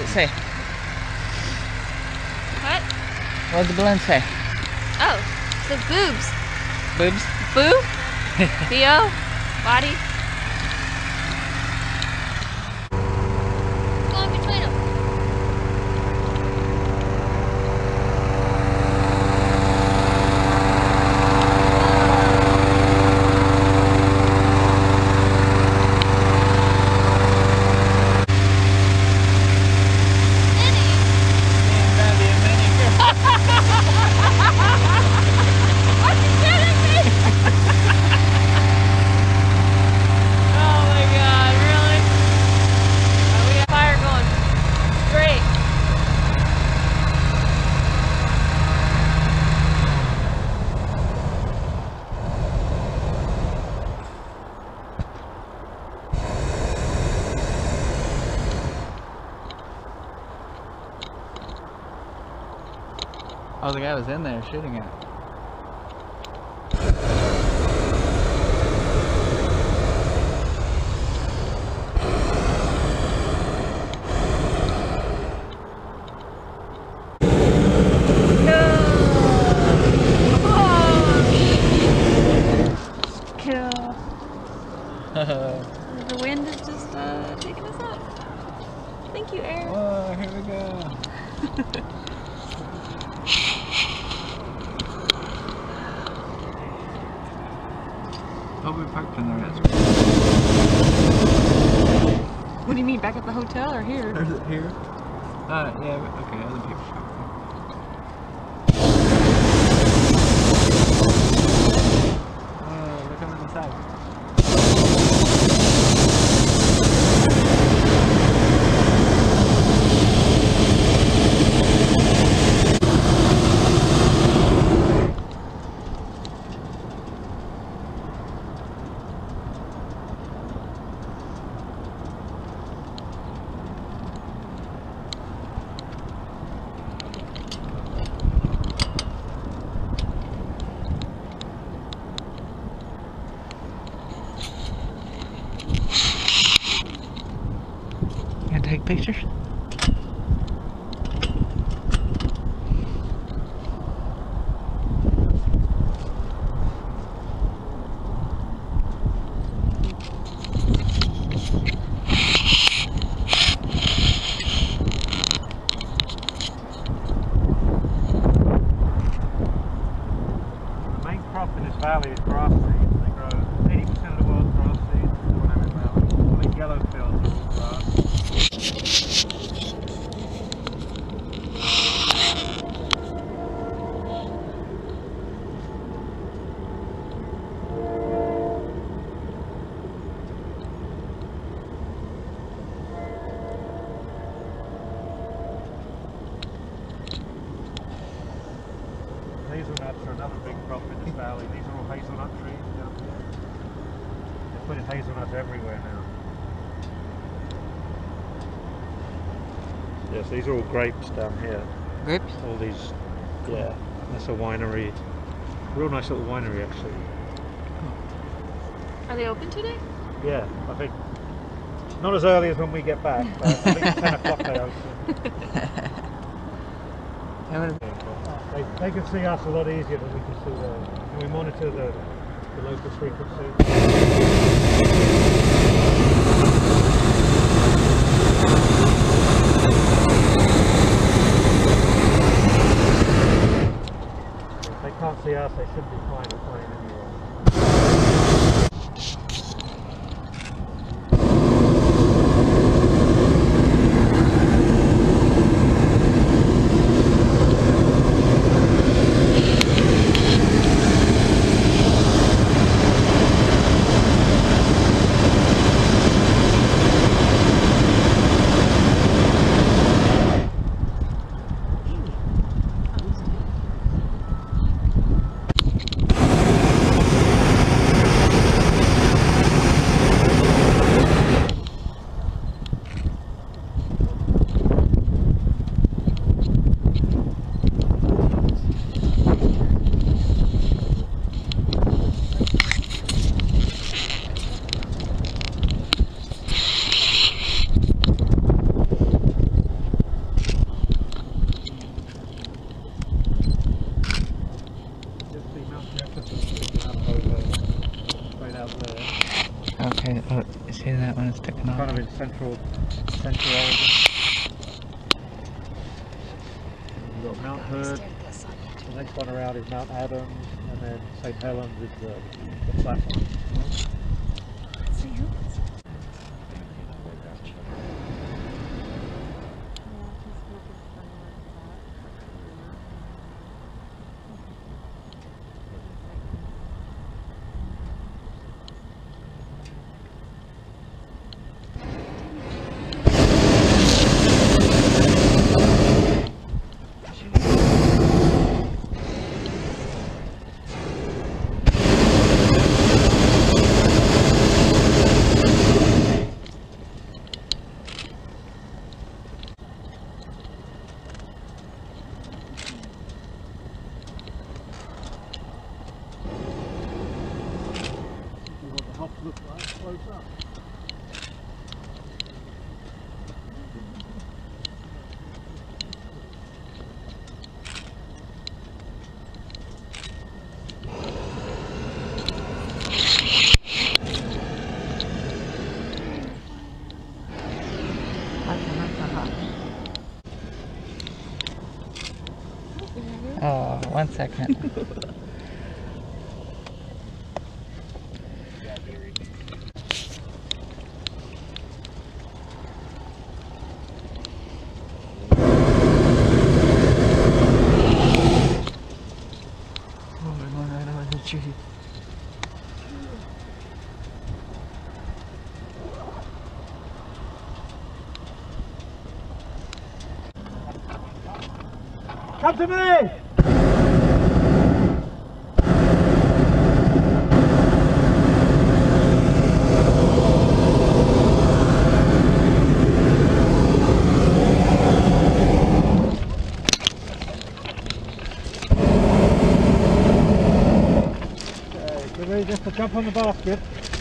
say? What? What did the balloon say? Oh, it says boobs. Boobs? Boo? B-O? Body? What's going between them? Oh, the guy was in there shooting it. The wind is just taking us up. Thank you, Aaron. Whoa, here we go. Oh, we parked in the restaurant. What do you mean, back at the hotel or here? Or is it here? Yeah, okay, other people shop. Oh, look, I'm inside. Take pictures? The main crop in this valley is grass seed. They grow 80% of the world's grass seed in the Willamette Valley. All the yellow fields are all grass. Hazelnuts are another big crop in this valley. These are all hazelnut trees down here. They're putting hazelnuts everywhere now. Yes, these are all grapes down here. Grapes? All these, yeah. That's a winery. Real nice little winery actually. Are they open today? Yeah, I think not as early as when we get back, but I think it's 10 o'clock they open. They can see us a lot easier than we can see them. And we monitor the local frequency. If they can't see us, they should be fine with flying anyway. Okay, oh, you see that one is sticking Kind out? of in central Oregon. We've got Mount Hood. The next one around is Mount Adams, and then St. Helens is the flat one. Look right close up. Oh, 1 second. Oh, we're going right over the tree. Come to me! Okay, get ready just to jump on the basket.